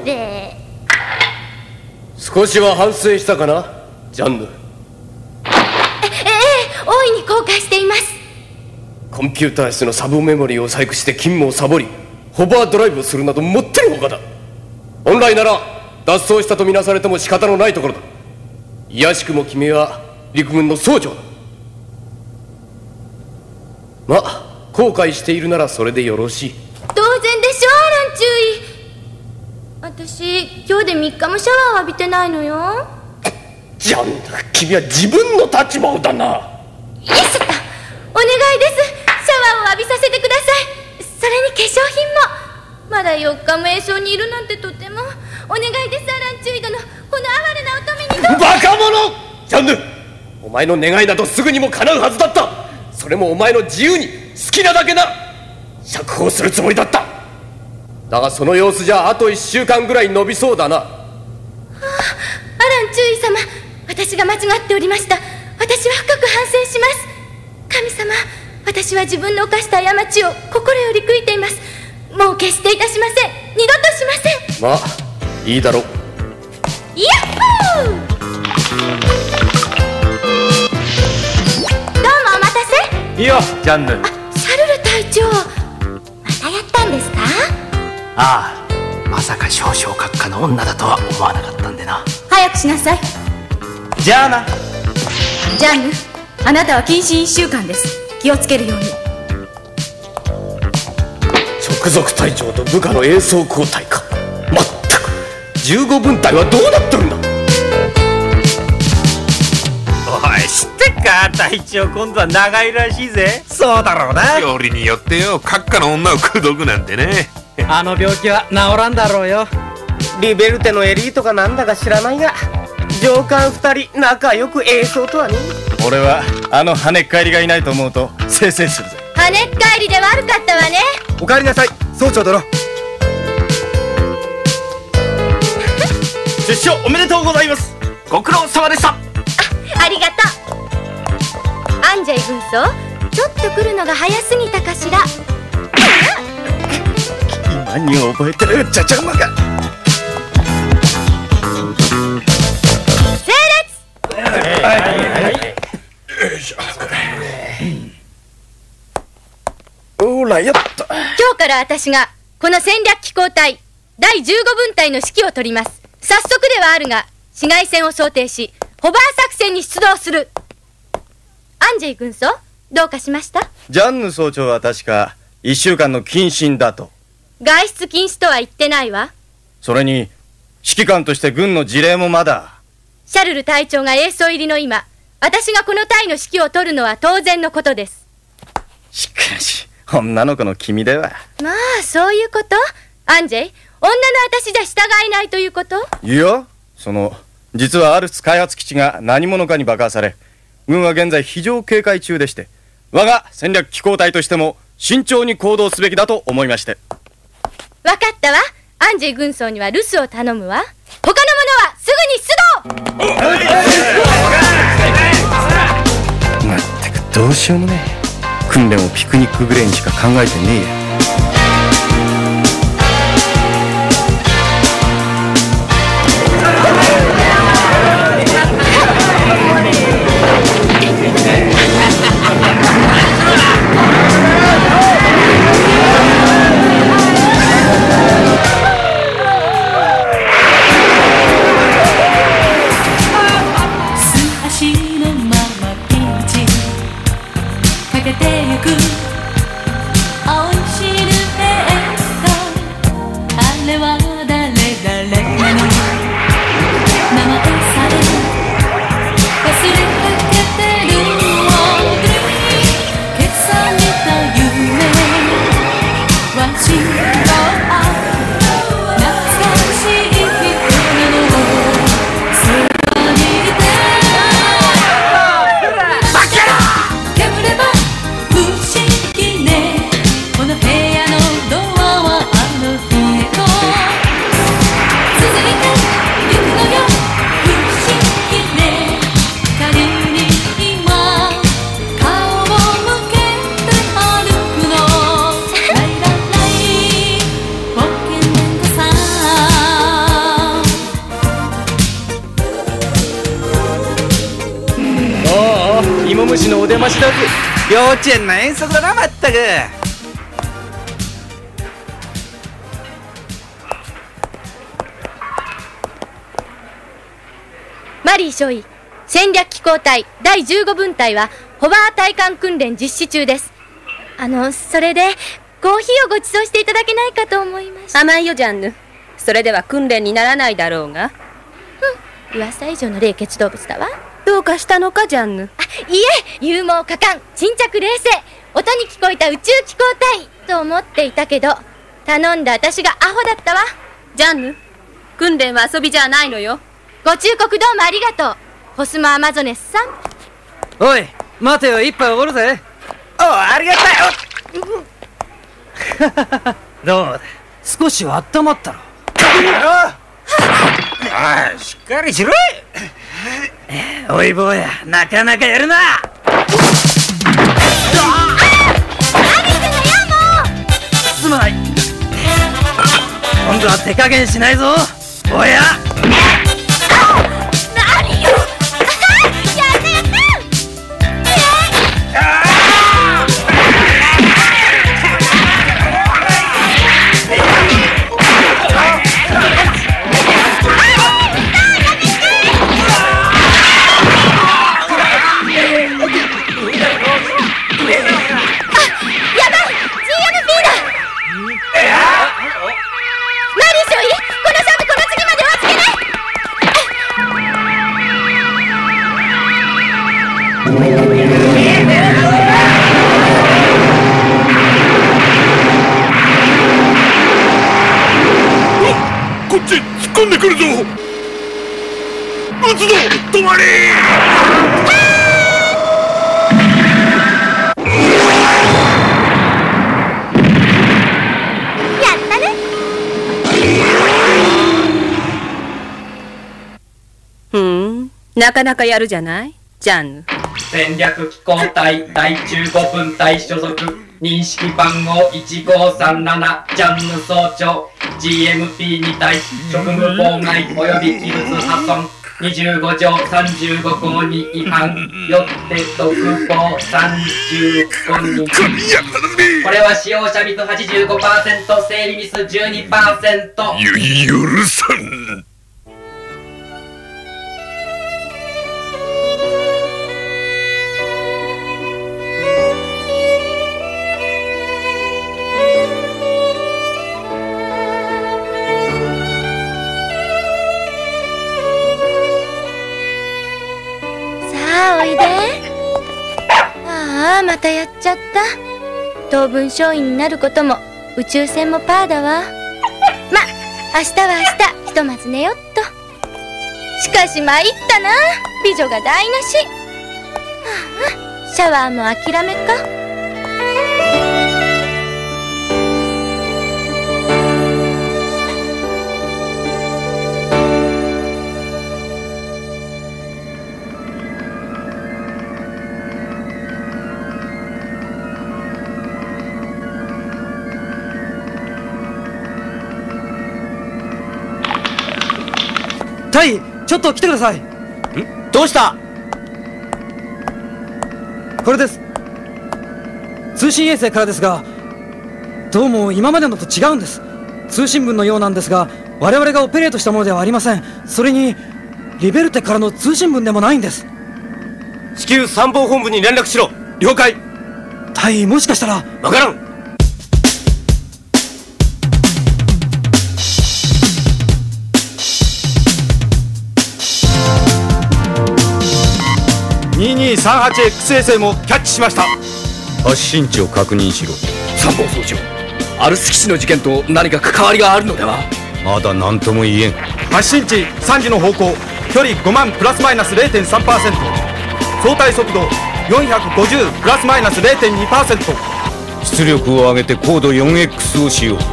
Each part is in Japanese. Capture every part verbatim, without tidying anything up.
って少しは反省したかな、ジャンヌ。 えええ大いに後悔しています。 コンピューター室のサブメモリーを細工して勤務をサボり、ホバードライブをするなどもってのほかだ。本来なら脱走したとみなされても仕方のないところだ。いやしくも君は陸軍の総長だ。まあ後悔しているならそれでよろしい。 当然でしょう、アラン注意。私今日でみっかもシャワーを浴びてないのよ。 ジャンヌ、君は自分の立場をだな。 よいしょっと、お願いです。シャワーを浴びさせてください。それに化粧品も。まだよっかも演奏にいるなんてとても。お願いです、アラン注意殿。この哀れな乙女にどうバカ者！ジャンヌ、お前の願いなどすぐにも叶うはずだった。それもお前の自由に好きなだけな。釈放するつもりだった。だがその様子じゃあといっしゅうかんぐらい伸びそうだな。はあ、 アラン注意様、私が間違っておりました。私は深く反省します。神様、私は自分の犯した過ちを心より悔いています。もう決していたしません。二度としません。 まあいいだろう。 ヤッホー！どうもお待たせ。 いいよ、ジャンヌ。 あ、シャルル隊長、またやったんですか？ ああ、まさか少々閣下の女だとは思わなかったんでな。 早くしなさい。 じゃあな。 ジャンヌ、あなたは謹慎いっしゅうかんです。気をつけるように。 直属隊長と部下の演奏交代か。まったくじゅうごぶん隊はどうなってるんだ。 おい、知ってっか、隊長今度は長いらしいぜ。そうだろうな。 よりによってよ、閣下の女を口説くなんてね。 あの病気は治らんだろうよ。 リベルテのエリートかなんだか知らないが、上官二人仲良く演奏とはね。 俺はあの跳ねっ返りがいないと思うとせいせいするぜ。 跳ねっ返りで悪かったわね。 お帰りなさい、総長殿。 出所おめでとうございます。 ご苦労様でした。 あ、ありがとう。アンジェイ軍曹、ちょっと来るのが早すぎたかしら。 何を覚えてる、ちゃちゃ馬が。 整列。 はいはい。よいしょ。ほら、やった。 今日から私がこの戦略機構隊だいじゅうごぶん隊の指揮を執ります。早速ではあるが、市街戦を想定しホバー作戦に出動する。アンジェイ軍曹、どうかしました？ ジャンヌ総長は確かいっしゅうかんの謹慎だと。 外出禁止とは言ってないわ。 それに指揮官として軍の辞令もまだ。 シャルル隊長が衛曹入りの今、私がこの隊の指揮を執るのは当然のことです。 しかし女の子の君では。 まあそういうこと？アンジェイ、女の私じゃ従えないということ？ いや、その実はアルツ開発基地が何者かに爆破され、軍は現在非常警戒中でして、我が戦略機構隊としても慎重に行動すべきだと思いまして。 わかったわ。アンジェ軍曹には留守を頼むわ。他の者はすぐに出動。 まったくどうしようもねえ。訓練をピクニックぐらいにしか考えてねえや。 かけてゆく美味し出ましだぜ。幼稚園の遠足だな、まったく。 マリー少尉、戦略機構隊だいじゅうご分隊はホバー体感訓練実施中です。あのそれでコーヒーをご馳走していただけないかと思いまして。 甘いよジャンヌ。それでは訓練にならないだろうが。 うん、噂以上の冷血動物だわ。 どうかしたのかジャンヌ。 あ、いえ、勇猛果敢、沈着冷静、音に聞こえた宇宙機構隊と思っていたけど、頼んだ私がアホだったわ。 ジャンヌ、訓練は遊びじゃないのよ。 ご忠告どうもありがとう、コスモアマゾネスさん。 おい、待てよ、一杯おごるぜ。 おう、ありがたい。 どうだ、少しは温まったろ。 おい、しっかりしろい。 おい坊や、なかなかやるな。 何してんのよ、もう。 すまない。今度は手加減しないぞ、坊や。 何よ。やったやった。 こっち突っ込んでくるぞ。撃つぞ、止まれ。 やったね。 ふん、なかなかやるじゃないジャンヌ。 戦略機構隊だいじゅうご分隊所属、認識番号いちごさんなな、ジャンヌ総長、 ジーエムピーに 対職務妨害及び器物破損、にじゅうご条さんじゅうご項に違反、よって独法さんじゅうごにん。これは使用者ミス はちじゅうごパーセント、整理ミス じゅうにパーセント。 ゆ許さん。 おいで。ああ、またやっちゃった。当分少尉になることも宇宙船もパーだわ。ま、明日は明日、ひとまず寝よっと。しかし参ったな、美女が台無し。はあ、シャワーも諦めか。 タイ、ちょっと来てください。ん？ どうした？ これです。通信衛星からですが、どうも今までのと違うんです。通信文のようなんですが、我々がオペレートしたものではありません。それにリベルテからの通信文でもないんです。 至急参謀本部に連絡しろ。了解。 タイ、もしかしたら。 わからん。にーにーさんはちエックス 衛星もキャッチしました。 発信地を確認しろ。 参謀総長、アルス基地の事件と何か関わりがあるのでは。 まだ何とも言えん。 発信地さんじの方向、距離ごまんプラスマイナス れいてんさんパーセント、 相対速度よんひゃくごじゅうプラスマイナス れいてんにパーセント。 出力を上げて高度 よんエックス をしよう。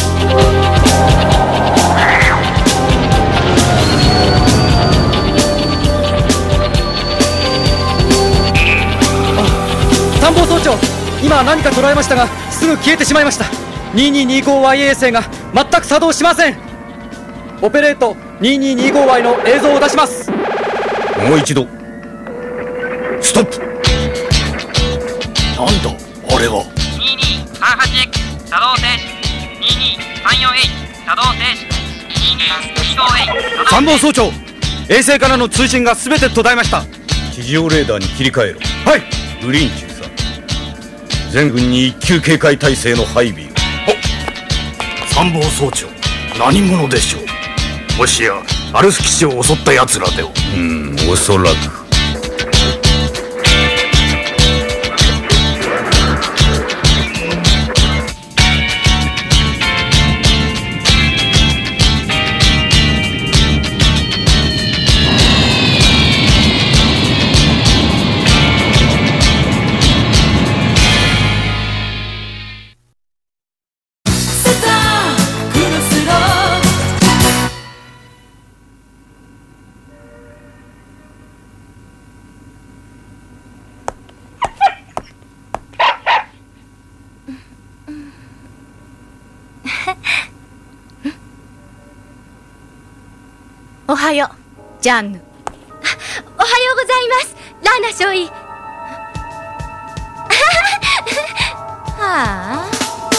参謀総長、今何か捉えましたがすぐ消えてしまいました。 にーにーにーごワイ 衛星が全く作動しません。オペレート にーにーにーごワイ の映像を出します。 もう一度ストップ。 なんだあれは。 にーにーさんはちエックス 作動停止、 にーにーさんよんエイチ 作動停止、 にーにーにーごエイチ参謀総長、衛星からの通信が全て途絶えました。 地上レーダーに切り替えろ。 はい。 グリーン中佐、全軍に一級警戒態勢の配備を。 参謀総長、何者でしょう。もしやアルス基地を襲った奴らでは。 うーん、おそらく。 おはよう、ジャンヌ。おはようございます、ラーナ少尉。はあ。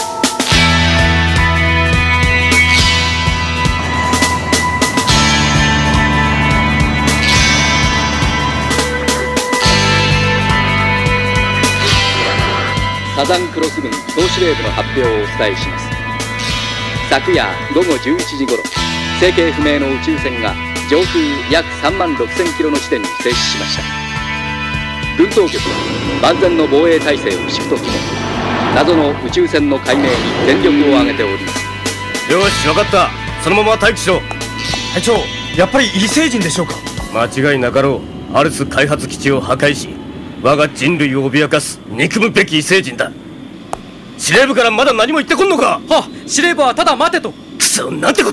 サザンクロス軍総司令部の発表をお伝えします。昨夜ごごじゅういちじごろ、成形不明の宇宙船が上空約さんまんろくせんキロの地点に停止しました。軍当局は万全の防衛態勢を敷くとともに、謎の宇宙船の解明に全力を挙げております。 よし、分かった。そのまま待機しろ。 隊長、やっぱり異星人でしょうか。 間違いなかろう。アルス開発基地を破壊し、我が人類を脅かす憎むべき異星人だ。司令部からまだ何も言ってこんのか。 はっ、司令部はただ待てと。 くそ、なんてこった。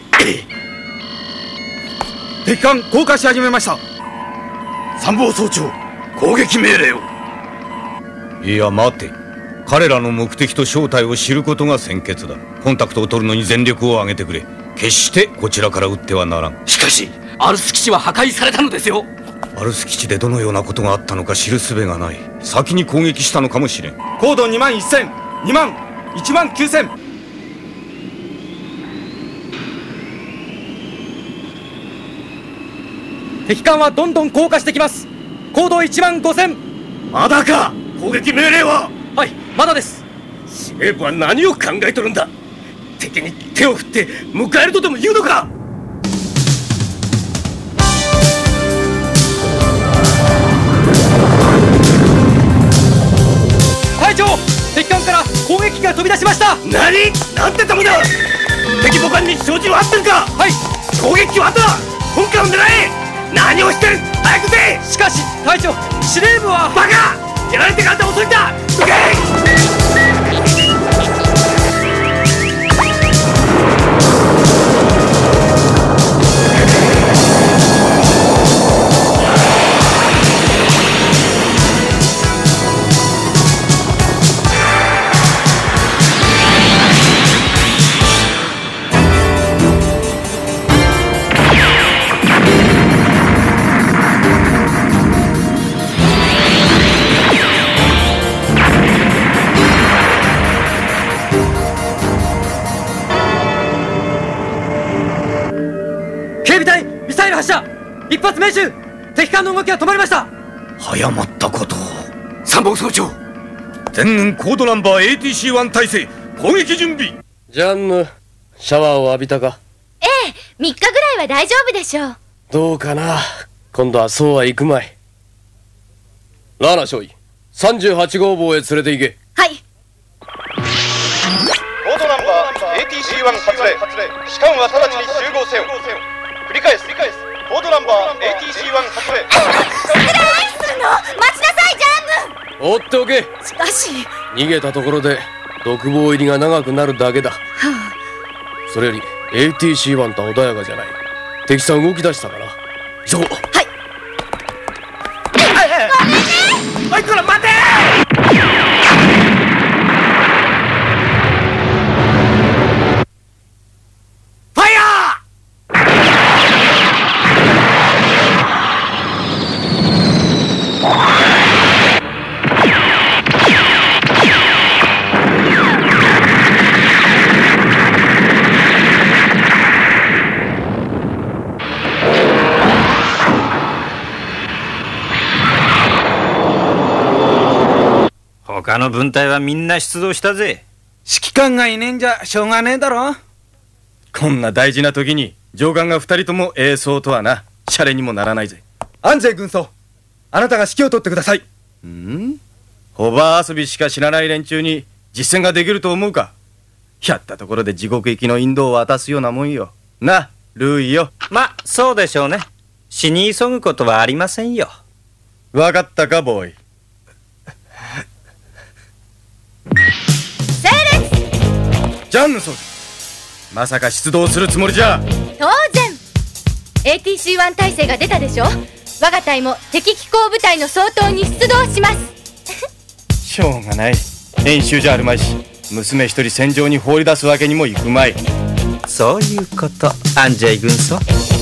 敵艦降下し始めました。 参謀総長、攻撃命令を。 いや待て、彼らの目的と正体を知ることが先決だ。コンタクトを取るのに全力を挙げてくれ。決してこちらから撃ってはならん。 しかしアルス基地は破壊されたのですよ。 アルス基地でどのようなことがあったのか知る術がない。先に攻撃したのかもしれん。 高度にまんせん、にまん、いちまんきゅうせん。 敵艦はどんどん降下してきます。高度いちまんごせん。 まだか。攻撃命令は。 はい、まだです。 司令部は何を考えとるんだ。敵に手を振って迎えるとでも言うのか。 隊長、敵艦から攻撃機が飛び出しました。 何、なんてともだ。敵母艦に照準は合ってるか。 はい。 攻撃機はあった。本艦を狙え。何をしてる。早く出。 しかし隊長、司令部は。 バカ、やられてからで遅いんだ。どけ。 警備隊、ミサイル発射。一発命中。敵艦の動きが止まりました。 早まったことを。 参謀総長、 全軍コードナンバー エーティーシーワン 体制、攻撃準備。 ジャンヌ、シャワーを浴びたか。 ええ、みっかぐらいは大丈夫でしょう。 どうかな。今度はそうはいくまい。ラーナ少尉、さんじゅうはち号房へ連れて行け。 はい。 コードナンバー エーティーシーワン 発令。士官は直ちに集合せよ。繰り返す。コードナンバー エーティーシーワン 発令。 何するの。待ちなさい、ジャンヌ。 放っておけ。 しかし逃げたところで独房入りが長くなるだけだ。はあ、それより エーティーシーワン と穏やかじゃない。敵さん動き出したから急ごう。はい。 ごめんね。 おい、こら待て。ファイヤー。 他の分隊はみんな出動したぜ。 指揮官がいねえんじゃしょうがねえだろ。 こんな大事な時に上官が二人とも栄装とはな、シャレにもならないぜ。 安西軍曹、あなたが指揮を取ってください。 ん？ホバー遊びしか知らない連中に実践ができると思うか。やったところで地獄行きの引導を渡すようなもんよ。な、ルーイよ。 ま、そうでしょうね。死に急ぐことはありませんよ。 わかったか、ボーイ。 整列！ ジャンヌソン、まさか出動するつもりじゃ。 当然 エーティーシーワン 体制が出たでしょ。我が隊も敵機甲部隊の総統に出動しますしょうがない。演習じゃあるまいし、娘一人戦場に放り出すわけにもいくまい。 そういうこと、アンジェイ軍曹。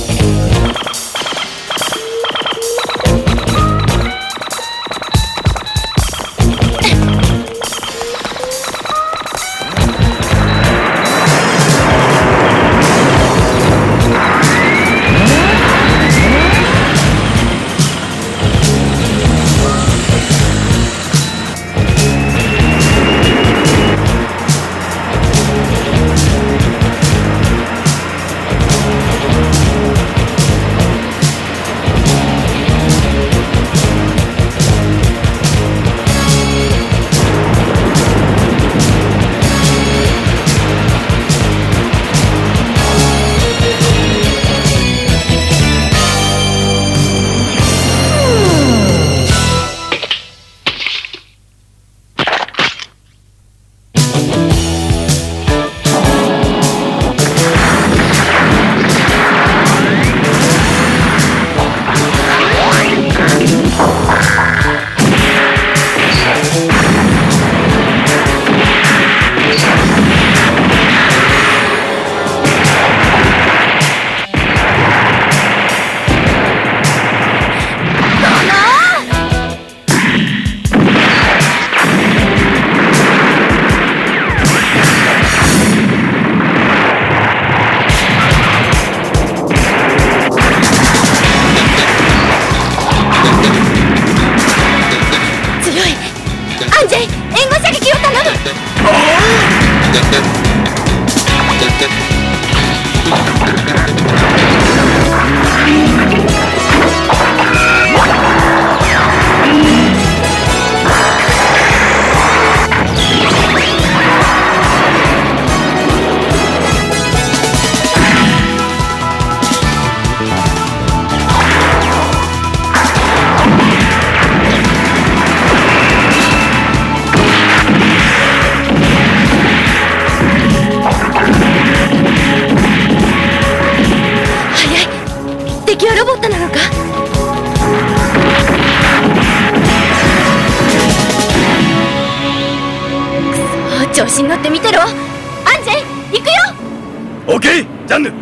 調子に乗ってみてろ。アンジェイ、行くよ。 オッケー、ジャンヌ。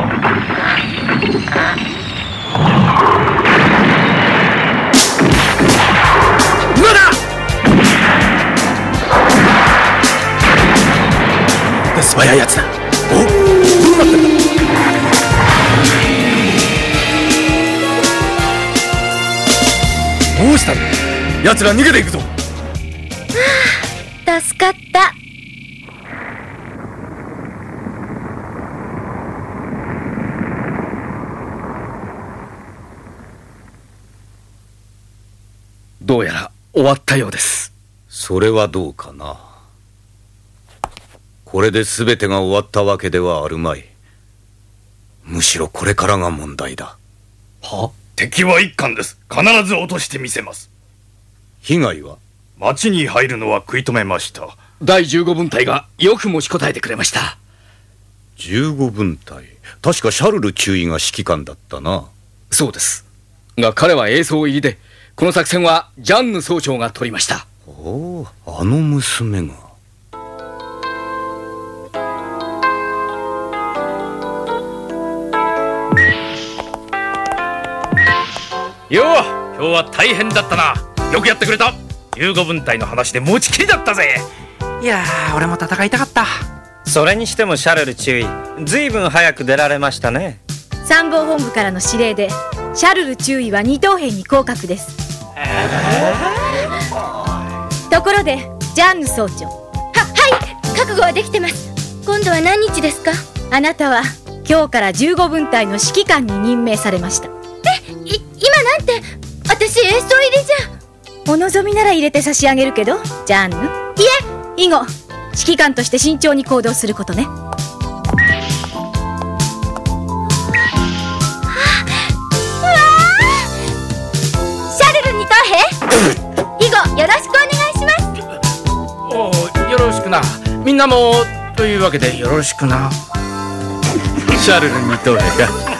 今だ。 素早いやつだ。お、どうなってんだ。どうしたんだ。奴ら逃げていくぞ。 はあ、助かった。 どうやら終わったようです。 それはどうかな。これで全てが終わったわけではあるまい。むしろこれからが問題だ。 は？ 敵は一貫です。必ず落としてみせます。被害は？町に入るのは食い止めました。 だいじゅうごぶん隊がよく持ちこたえてくれました。 じゅうごぶん隊、確かシャルル中尉が指揮官だったな。 そうです。が彼は栄装入りで、この作戦はジャンヌ総長が取りました。 おお、あの娘が。 よう、今日は大変だったな。よくやってくれた。じゅうごぶん隊の話で持ちきりだったぜ。 いやー、俺も戦いたかった。 それにしてもシャルル中尉、ずいぶん早く出られましたね。 参謀本部からの指令でシャルル中尉は二等兵に降格です。 ところでジャンヌ総長。は、 はい覚悟はできてます。今度は何日ですか？ あなたは今日からじゅうごぶん隊の指揮官に任命されました。 え、い、今なんて私エース入りじゃ。お望みなら入れて差し上げるけど、ジャンヌ。いえ、以後指揮官として慎重に行動することね。 以後よろしくお願いします。 おう、よろしくな。みんなもというわけでよろしくな。 シャルル二等兵か。